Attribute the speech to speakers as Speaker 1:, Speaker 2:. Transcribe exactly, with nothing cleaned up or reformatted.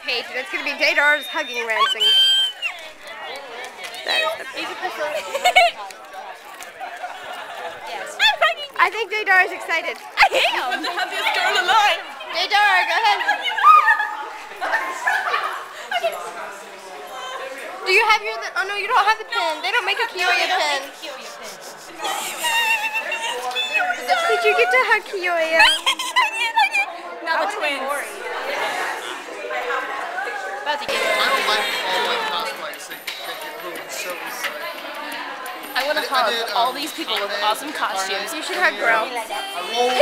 Speaker 1: occasion. It's going to be Deidara's hugging ransom. That is the
Speaker 2: Yes. I'm hugging you.
Speaker 1: I think Deidara's excited.
Speaker 2: I am. I'm the happiest girl alive.
Speaker 1: Deidara, go ahead. Do you have your, oh no, you don't have the pen. They don't make a Kiyoya pen. Did you get to hug Kiyoya?
Speaker 2: Now the twins. About to get it.
Speaker 3: I don't like all like cosplays. They get ruined so easily.
Speaker 2: I want to hug all these people with awesome costumes.
Speaker 1: You should hug Bro.
Speaker 3: I rolled